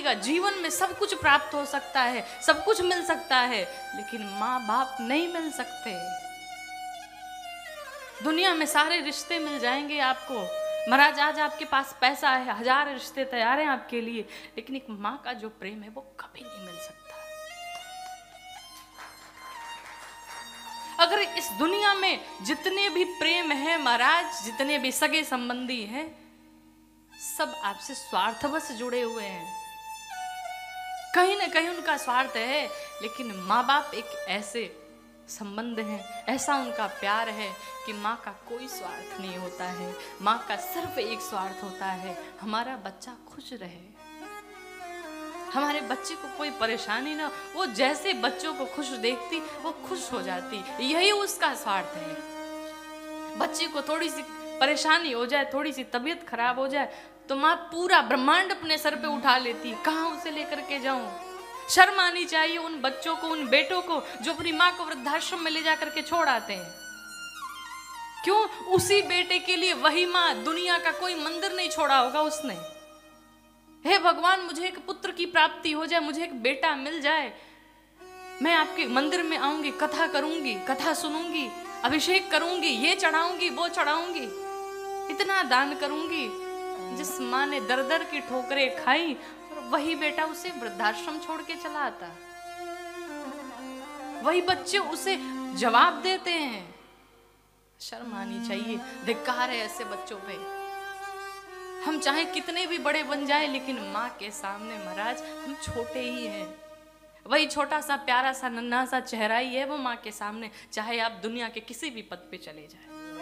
समझिएगा, जीवन में सब कुछ प्राप्त हो सकता है, सब कुछ मिल सकता है, लेकिन माँ बाप नहीं मिल सकते। दुनिया में सारे रिश्ते मिल जाएंगे आपको, महाराज आज आपके पास पैसा है, 1000 रिश्ते तैयार हैं आपके लिए, लेकिन एक माँ का जो प्रेम है वो कभी नहीं मिल सकता। अगर इस दुनिया में जितने भी प्रेम है महाराज, जितने भी सगे संबंधी हैं, सब आपसे स्वार्थवश जुड़े हुए हैं, कहीं ना कहीं उनका स्वार्थ है। लेकिन माँ बाप एक ऐसे संबंध हैं, ऐसा उनका प्यार है कि माँ का कोई स्वार्थ नहीं होता है। माँ का सिर्फ एक स्वार्थ होता है, हमारा बच्चा खुश रहे, हमारे बच्चे को कोई परेशानी ना। वो जैसे बच्चों को खुश देखती वो खुश हो जाती, यही उसका स्वार्थ है। बच्चे को थोड़ी सी परेशानी हो जाए, थोड़ी सी तबीयत खराब हो जाए, तो माँ पूरा ब्रह्मांड अपने सर पे उठा लेती, कहाँ उसे लेकर के जाऊं। शर्म आनी चाहिए उन बच्चों को, उन बेटों को जो अपनी माँ को वृद्धाश्रम में ले जाकर के छोड़ आते हैं। क्यों? उसी बेटे के लिए वही माँ दुनिया का कोई मंदिर नहीं छोड़ा होगा उसने। हे भगवान, मुझे एक पुत्र की प्राप्ति हो जाए, मुझे एक बेटा मिल जाए, मैं आपके मंदिर में आऊंगी, कथा करूंगी, कथा सुनूंगी, अभिषेक करूंगी, ये चढ़ाऊंगी, वो चढ़ाऊंगी, इतना दान करूंगी। जिस माँ ने दर दर की ठोकरें खाई, और वही बेटा उसे वृद्धाश्रम छोड़ के चला आता, वही बच्चे उसे जवाब देते हैं। शर्म आनी चाहिए, धिक्कार है ऐसे बच्चों पे। हम चाहे कितने भी बड़े बन जाए, लेकिन माँ के सामने महाराज हम छोटे ही हैं। वही छोटा सा प्यारा सा नन्हा सा चेहरा ही है वो माँ के सामने, चाहे आप दुनिया के किसी भी पद पे चले जाए।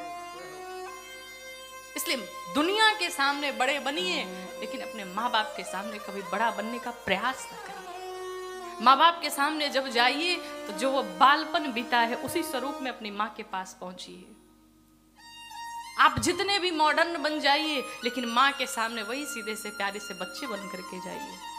इसलिए दुनिया के सामने बड़े बनिए, लेकिन अपने माँ बाप के सामने कभी बड़ा बनने का प्रयास न करिए। माँ बाप के सामने जब जाइए तो जो वो बालपन बीता है उसी स्वरूप में अपनी माँ के पास पहुंचिए। आप जितने भी मॉडर्न बन जाइए, लेकिन माँ के सामने वही सीधे से प्यारे से बच्चे बन करके जाइए।